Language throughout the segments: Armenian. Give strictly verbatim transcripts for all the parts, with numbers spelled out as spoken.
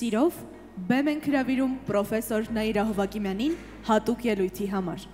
Սիրով բեմ ենք հրավիրում պրոֆեսոր Նաիրա Հովակիմյանին հատուկ ելույթի համար։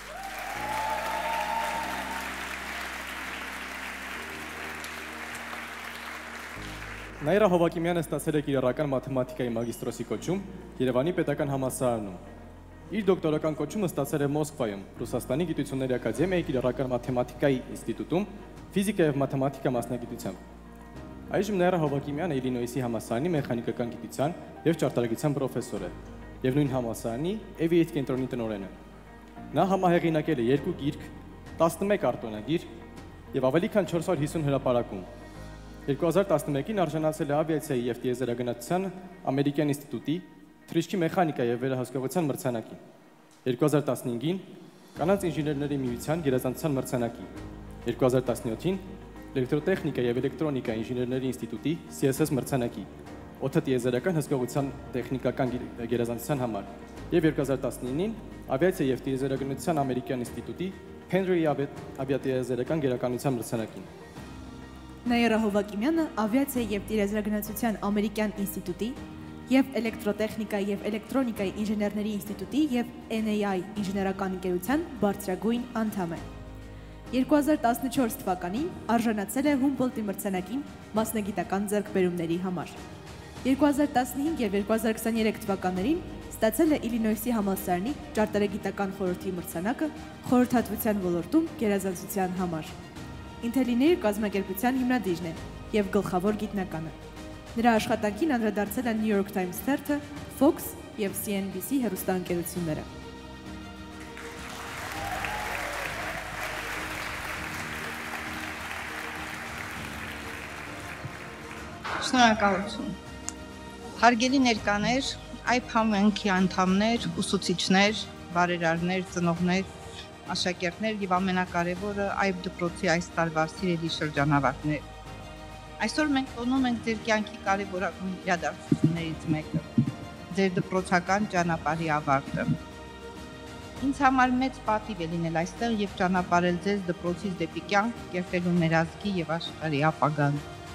Նաիրա Հովակիմյանը ստացել է կիրառական մաթեմատիկայի մագիստրոսի կոչում Երևանի պետական համալսարանում։ Իր դոկտորական կոչումը ստացել է Մոսկվայում, Ռուսաստանի գիտությունների ակադեմիայի կիրառական մաթեմատիկայի ինստիտուտում ֆիզիկա եւ մաթեմատիկա մասնագիտությամբ։ Այժմ Նաիրա Հովակիմյանը Իլինոյսի համալսարանի մեխանիկական գիտության եւ ճարտարագիտության պրոֆեսոր է եւ նույն համալսարանի Aviate կենտրոնի տնօրենը։ Նա համահեղինակել է երկու գիրք, տասնմեկ արտոնագիր եւ ավելի քան չորս հարյուր հիսուն հրապարակում։ երկու հազար տասնմեկին արժանացել է ավիացիայի եւ տիեզերագնացության ամերիկյան ինստիտուտի թռիչքի մեխանիկա եւ վերահսկողության մրցանակի, երկու հազար տասնհինգին կանանց ինժեներների միության գերազանցության մրցանակի, երկու հազար տասնյոթին էլեկտրոտեխնիկա եւ էլեկտրոնիկա ինժեներների ինստիտուտի C S S մրցանակի, օդի տիեզերական հսկողության տեխնիկական գերազանցության համար եւ երկու հազար տասնինին ավիացիա եւ տիեզերագնացության ամերիկյան ինստիտուտի Penry ավիատիեզերական գերականության մրցանակին։ Նաիրա Հովակիմյանը ավիացիա եւ տիեզերագնացության ամերիկյան ինստիտուտի եւ էլեկտրոտեխնիկա եւ էլեկտրոնիկայի ինժեներների ինստիտուտի եւ N A I ինժեներական ընկերության բարձրագույն անդամ է։ երկու հազար տասնչորս թվականին արժանացել է Հումբոլտի մրցանակին մասնագիտական ձեռքբերումների համար։ երկու հազար տասնհինգ եւ երկու հազար քսաներեք թվականներին ստացել է Իլինոյսի համալսարանի ճարտարագիտական խորհրդի մրցանակը խորհրդատվության ոլորտում գերազանցության համար։ Ինտելիների կազմակերպության հիմնադիրն է եւ գլխավոր գիտնականը։ Նրա աշխատանքին անդրադարձել են New York Times թերթը, Fox եւ C N B C հեռուստաընկերությունները։ Շնորհակալություն։ Հարգելի ներկաներ, այբ համայնքի անդամներ, ուսուցիչներ, բարերարներ, ծնողներ, աշակերտներ եւ ամենակարևորը այբ դպրոցի այս տարվա սիրելի շրջանավարտներ։ Այսօր մենք տոնում ենք ձեր կյանքի կարևորագույն իրադարձություններից մեկը՝ ձեր դպրոցական ճանապարհի ավարտը։ Ինձ համար մեծ պատիվ է լինել այստեղ եւ ճանապարհել ձեզ դպրոցից դեպի կյանք, կերտելու մեր ազգի եւ աշխարհի ապագան։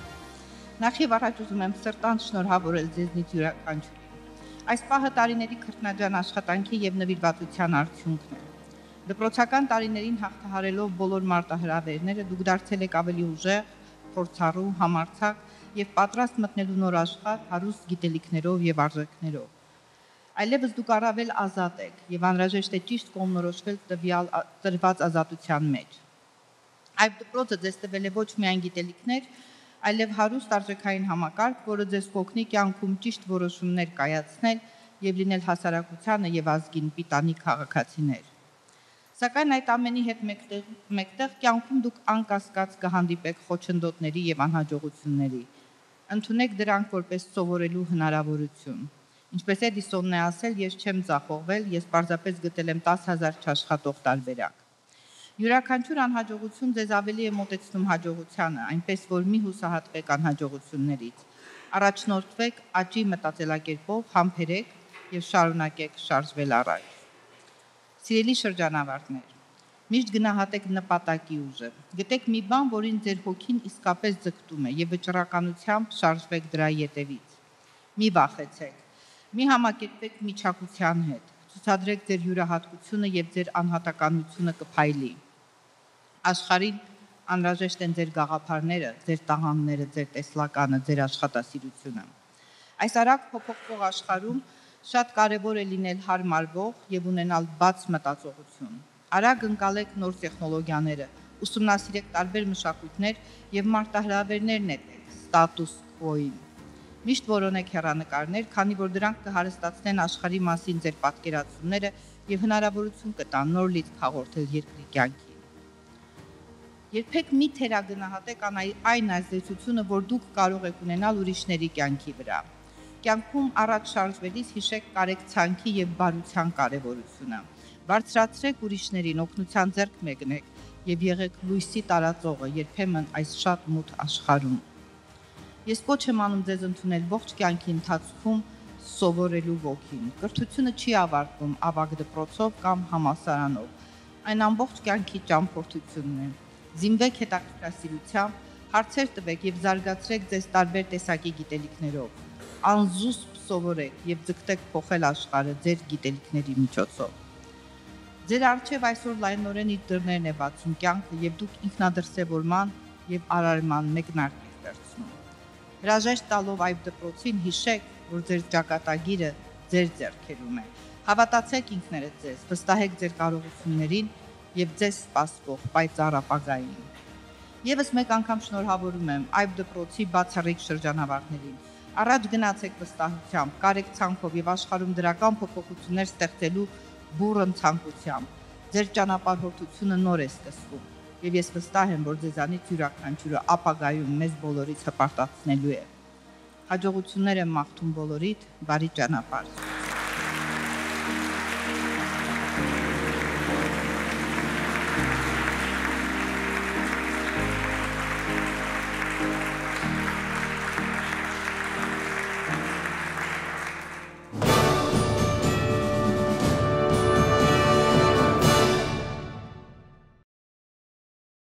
Նախ եւ առաջ ուզում եմ սրտանց շնորհավորել ձեզնից յուրաքանչյուրին։ Այս պահը տարիների քրտնաջան աշխատանքի եւ նվիրվածության արդյունքն է։ Դպրոցական տարիներին հաղթահարելով բոլոր մարտահրավերները դուք դարձել եք ավելի ուժեղ, փորձառու, համարձակ եւ պատրաստ մտնելու նոր աշխարհ հարուստ գիտելիքներով եւ արժեքներով։ Այլևս դուք առավել ազատ եք եւ անհրաժեշտ է ճիշտ կողմնորոշվել տվյալ տրված ազատության մեջ։ Այդ դպրոցը ձեզ տվել է ոչ միայն գիտելիքներ, այլև հարուստ արժեքային համակարգ, որը ձեզ կօգնի կյանքում ճիշտ որոշումներ կայացնել եւ լինել հասարակությանը եւ ազգին պիտանի քաղաքացիներ։ Սակայն այդ ամենի հետ մեկտեղ, մեկտեղ կյանքում դուք անկասկած կհանդիպեք խոչընդոտների եւ անհաջողությունների։ Ընդունեք դրանք որպես սովորելու հնարավորություն։ Ինչպես Էդիսոնն է ասել, ես չեմ ձախողվել, ես պարզապես գտել եմ տասը հազար չաշխատող տարբերակ։ Յուրաքանչյուր անհաջողություն ձեզ ավելի է մոտեցնում հաջողությանը, այնպես որ մի հուսահատվեք անհաջողություններից։ Առաջնորդվեք աճի մտածելակերպով, համբերեք եւ շարունակեք շարժվել առաջ։ Սիրելի շրջանավարտներ, միշտ գնահատեք նպատակի ուժը։ Գտեք մի բան, որին ձեր հոգին իսկապես ձգտում է եւ վճռականությամբ շարժվեք դրա ետևից։ Մի վախեցեք, մի համակերպեք միջակության հետ, ցուցադրեք ձեր յուրահատկությունը եւ ձեր անհատականությունը կփայլի։ Աշխարհին անհրաժեշտ են ձեր գաղափարները, ձեր տաղանդները, ձեր տեսլականը, ձեր աշխատասիրությունը։ Այս արագ փոփոխվող աշխարհում շատ կարևոր է լինել հարմարվող եւ ունենալ բաց մտածողություն։ Արագ ընկալեք նոր տեխնոլոգիաները, ուսումնասիրեք տարբեր մշակույթներ եւ մարտահրավերներ նետեք ստատուս քվոին։ Միշտ որոնեք հեռանկարներ, քանի որ դրանք կհարստացնեն աշխարհի մասին ձեր պատկերացումները եւ հնարավորություն կտան նոր լիցք հաղորդել երկրի կյանքին։ Երբեք մի թերագնահատեք այն ազդեցությունը, որ դուք կարող եք ունենալ ուրիշների կյանքի վրա։ Կյանքում առաջ շարժվելիս հիշեք կարեկցանքի եւ բարության կարեւորությունը։ Բարձրացրեք ուրիշներին, օգնության ձեռք մեկնեք եւ եղեք լույսի տարածողը երբեմն այս շատ մութ աշխարհում։ Ես կոչ եմ անում ձեզ ընդունել ողջ կյանքի ընթացքում սովորելու ոգին։ Կրթությունը չի ավարտվում ավագ դպրոցով կամ համալսարանով։ Այն ամբողջ կյանքի ճամփորդությունն է։ Զինվեք հետաքրքրասիրությամբ, հարցեր տվեք եւ զարգացրեք ձեզ տարբեր տեսակի գիտելիքներով։ անզուսպ սովորեք եւ ձգտեք փոխել աշխարհը ձեր գիտելիքների միջոցով։ Ձեր առջև այսօր լայնորեն իր դռներն է բացում կյանքը եւ դուք ինքնադրսևորման եւ արարման մեկնարկ եք վերցնում։ Հրաժեշտ տալով այբ դպրոցին հիշեք, որ ձեր ճակատագիրը ձեր ձեռքերում է։ Հավատացեք ինքներդ ձեզ, վստահեք ձեր կարողություններին եւ ձեզ սպասվող պայծառ ապագային։ Եվս մեկ անգամ շնորհավորում եմ այբ դպրոցի բացառիկ շրջանավարտներին։ Առաջ գնացեք վստահությամբ, կարեք ցանկով եւ աշխարհում դրական փոփոխություններ ստեղծելու բուրըն ցանկությամբ։ Ձեր ճանապարհորդությունը նոր է սկսվում եւ ես վստահ եմ, որ ձեզանից յուրաքանչյուրը ապագայում մեզ բոլորից հպարտացնելու է։ Հաջողություններ եմ մաղթում բոլորիդ, բարի ճանապարհ։